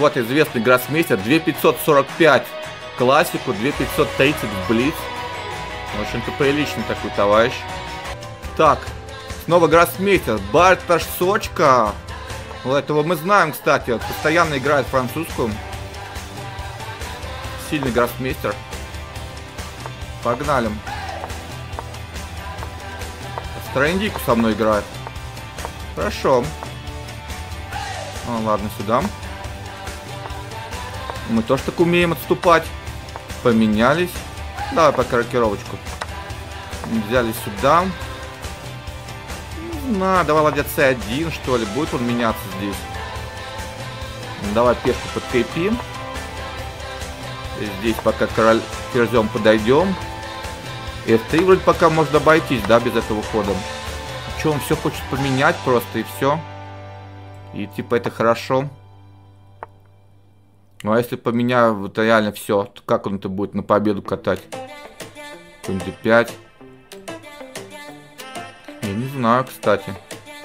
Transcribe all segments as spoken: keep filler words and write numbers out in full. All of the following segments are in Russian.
вот известный гроссмейстер. две тысячи пятьсот сорок пять классику, две тысячи пятьсот тридцать в блиц. В общем-то, приличный такой товарищ. Так, снова гроссмейстер. Барташ Сочка. Вот этого мы знаем, кстати. Вот, постоянно играет французскую. Сильный гроссмейстер. Погнали. Стрендику со мной играет. Хорошо. Ну, ладно, сюда. Мы тоже так умеем отступать. Поменялись. Давай пока рокировочку. Взяли сюда. Не знаю, давай ладья С один, что ли. Будет он меняться здесь. Давай пешку подкрепим. И здесь пока король ферзем подойдем. эф три вроде пока можно обойтись, да, без этого хода. Че, он все хочет поменять просто, и все. И типа это хорошо. Ну а если поменяю вот реально все, то как он это будет на победу катать? Конь дэ пять. Я не знаю, кстати.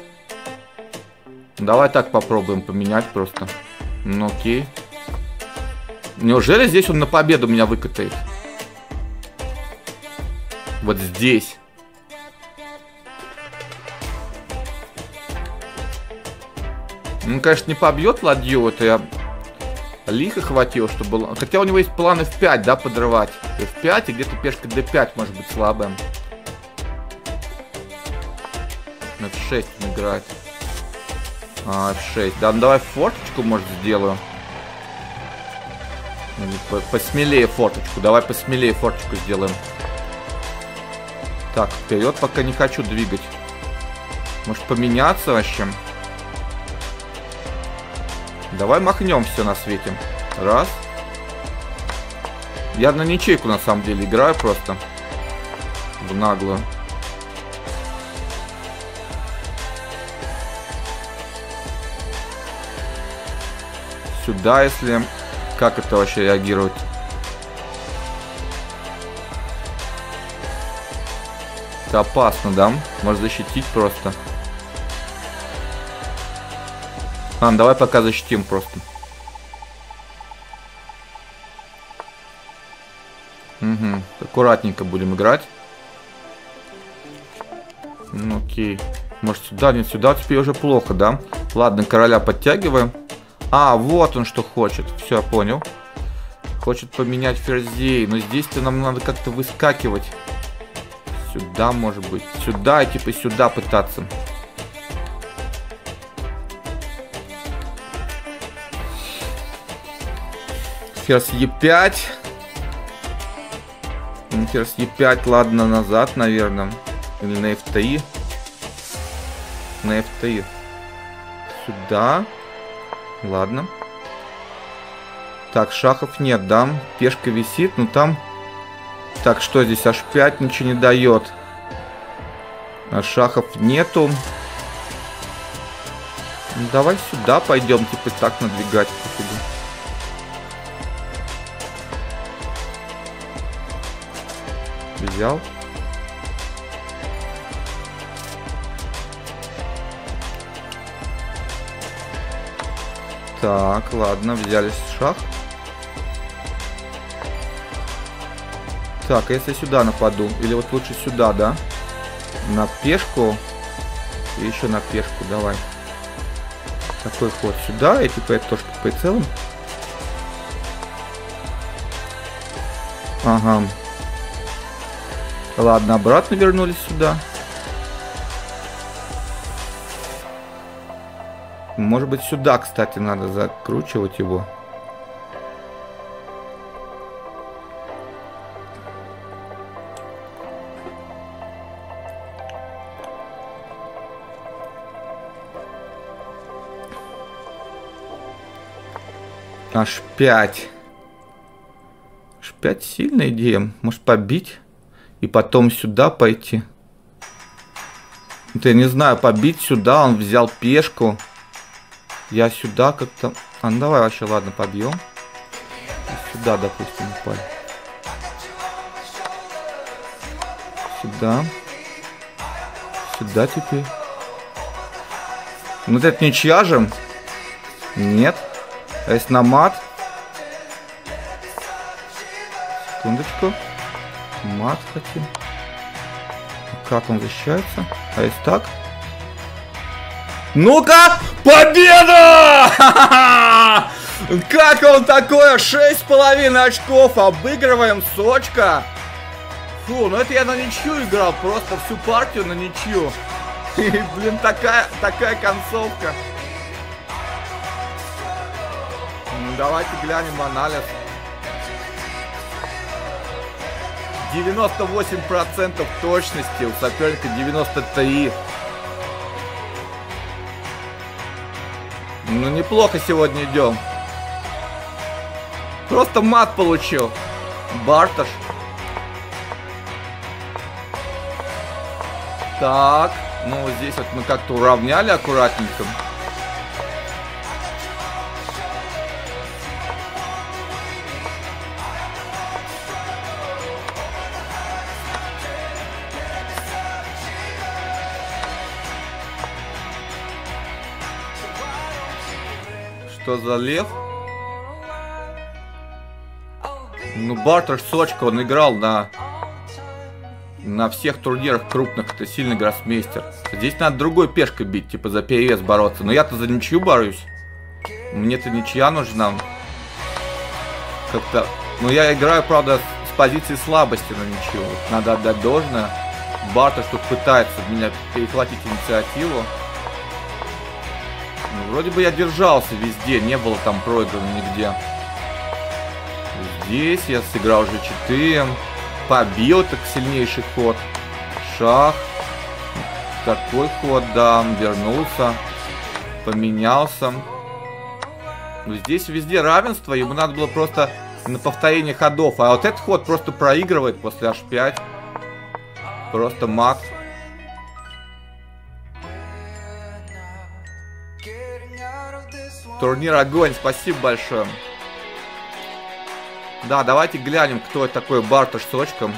Давай так попробуем поменять просто. Ну окей. Неужели здесь он на победу меня выкатает? Вот здесь. Ну, конечно, не побьет ладью. Это я лихо хватил, чтобы... Хотя у него есть план эф пять, да, подрывать. эф пять и где-то пешка дэ пять может быть слабая. эф шесть он играет. А, эф шесть. Да, ну давай форточку, может, сделаю. Посмелее форточку. Давай посмелее форточку сделаем. Так, вперед пока не хочу двигать. Может поменяться вообще? Давай махнем все на свете. Раз. Я на ничейку на самом деле играю просто. В наглую. Сюда, если... Как это вообще реагирует? Это опасно, да? Может защитить просто. А, давай пока защитим просто. Угу. Аккуратненько будем играть. Ну, окей. Может сюда, нет, сюда теперь уже плохо, да? Ладно, короля подтягиваем. А, вот он что хочет. Все, я понял. Хочет поменять ферзей. Но здесь-то нам надо как-то выскакивать. Сюда, может быть. Сюда и типа сюда пытаться. Ферзь е пять. Ферзь е пять, ладно, назад, наверное. Или на эф три. На эф три. Сюда. Ладно. Так, шахов нет, да? Пешка висит, но там... Так, что здесь? аш пять ничего не дает. А шахов нету. Ну, давай сюда пойдем, типа так надвигать. Взял. Так, ладно, взяли шах. Так, а если сюда нападу? Или вот лучше сюда, да? На пешку. И еще на пешку, давай. Такой ход сюда. И типа это тоже по целым. Ага. Ладно, обратно вернулись сюда. Может быть, сюда, кстати, надо закручивать его. аш пять. аш пять сильная идея. Может побить и потом сюда пойти. Вот я не знаю, побить сюда. Он взял пешку. Я сюда как-то... А, ну давай вообще, ладно, побьем. И сюда, допустим, упали. Сюда. Сюда теперь. Ну вот это ничья же. Нет. А если на мат? Секундочку. Мат хотим. Как он защищается? А если так? Ну-ка! Победа! Как он такое? шесть с половиной очков. Обыгрываем Сочка. Фу, ну это я на ничью играл. Просто всю партию на ничью. И, блин, такая, такая концовка. Ну, давайте глянем анализ. девяносто восемь процентов точности, у соперника девяносто три. Ну, неплохо сегодня идем. Просто мат получил. Барташ. Так, ну здесь вот мы как-то уравняли аккуратненько. Что за лев? Ну, Барташ Сочка, он играл на на всех турнирах крупных, это сильный гроссмейстер. Здесь надо другой пешкой бить, типа за перевес бороться. Но я-то за ничью борюсь. Мне-то ничья нужна. Как-то. Ну, я играю, правда, с позиции слабости на ничью. Надо отдать должное. Барташ тут пытается меня перехватить инициативу. Ну, вроде бы я держался везде, не было там проиграно нигде. Здесь я сыграл джи четыре. Побил, так сильнейший ход. Шах. Такой ход, да. Вернулся. Поменялся. Но здесь везде равенство. Ему надо было просто на повторение ходов. А вот этот ход просто проигрывает после аш пять. Просто мат. Турнир огонь. Спасибо большое. Да, давайте глянем, кто это такой Барташ Сочка.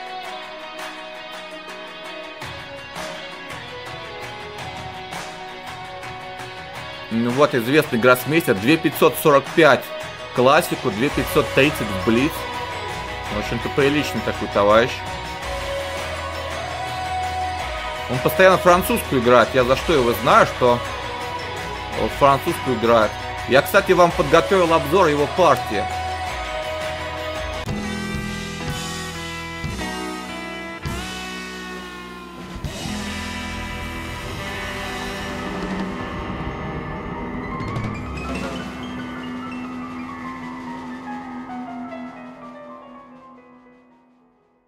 Ну вот, известный гроссмейстер. две тысячи пятьсот сорок пять классику, две тысячи пятьсот тридцать в блиц. В общем-то, приличный такой товарищ. Он постоянно французскую играет. Я за что его знаю, что он французскую играет. Я, кстати, вам подготовил обзор его партии.